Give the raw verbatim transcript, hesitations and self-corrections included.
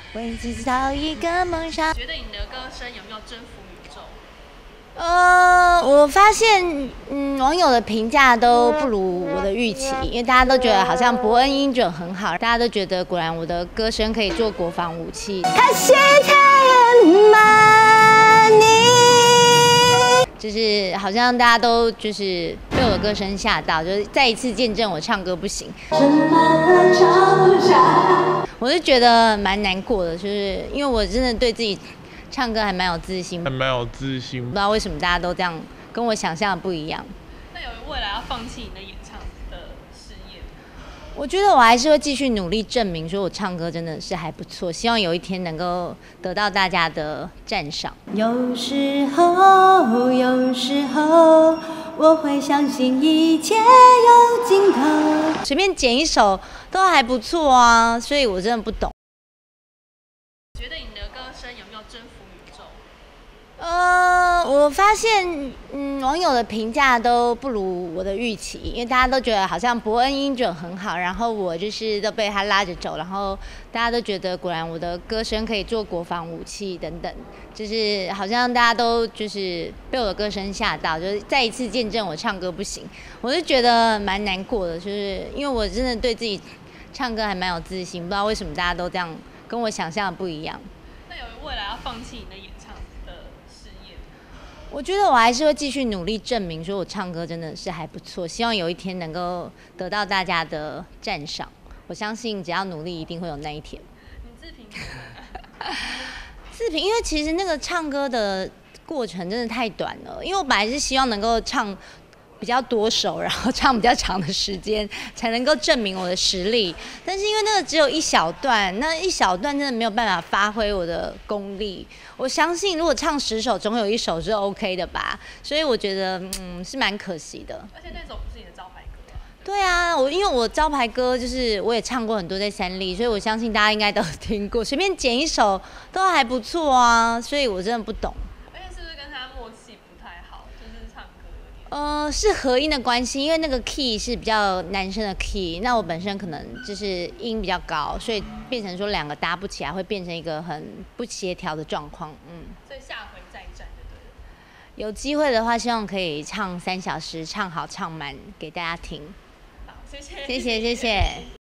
为制造一个梦想。 觉得你的歌声有没有征服宇宙？ 呃，我发现，嗯，网友的评价都不如我的预期，因为大家都觉得好像伯恩音准很好，大家都觉得果然我的歌声可以做国防武器。它是太阳满你，就是好像大家都就是被我的歌声吓到，就是再一次见证我唱歌不行。我是觉得蛮难过的，就是因为我真的对自己唱歌还蛮有自信， 还蛮有自信。 不知道为什么大家都这样，跟我想象的不一样。 那有未来要放弃你的演唱的事业？ 我觉得我还是会继续努力证明，说我唱歌真的是还不错。希望有一天能够得到大家的赞赏。有时候，有时候我会相信一切有尽头。随便剪一首都还不错啊，所以我真的不懂。 觉得你的歌声有没有征服宇宙？ 呃，我发现，嗯，网友的评价都不如我的预期，因为大家都觉得好像伯恩音准很好，然后我就是都被他拉着走，然后大家都觉得果然我的歌声可以做国防武器等等，就是好像大家都就是被我的歌声吓到，就是再一次见证我唱歌不行。我是觉得蛮难过的，就是因为我真的对自己唱歌还蛮有自信，不知道为什么大家都这样，跟我想象的不一样。 那有未来要放弃你的演唱的事业？ 我觉得我还是会继续努力证明，说我唱歌真的是还不错。希望有一天能够得到大家的赞赏。我相信只要努力，一定会有那一天。 你自评自评，因为其实那个唱歌的过程真的太短了。因为我本来是希望能够唱比较多首，然后唱比较长的时间，才能够证明我的实力。但是因为那个只有一小段，那一小段真的没有办法发挥我的功力。我相信如果唱十首，总有一首是 OK 的吧。所以我觉得，嗯，是蛮可惜的。 而且那首不是你的招牌歌啊。 对啊，我因为我招牌歌就是我也唱过很多在三立，所以我相信大家应该都有听过，随便剪一首都还不错啊。所以我真的不懂。呃，是合音的关系，因为那个 key 是比较男生的 key， 那我本身可能就是音比较高，所以变成说两个搭不起来，会变成一个很不协调的状况。嗯， 所以下回再战就对了。 有机会的话，希望可以唱三小时，唱好唱满给大家听。 好，谢谢， 谢谢，谢谢。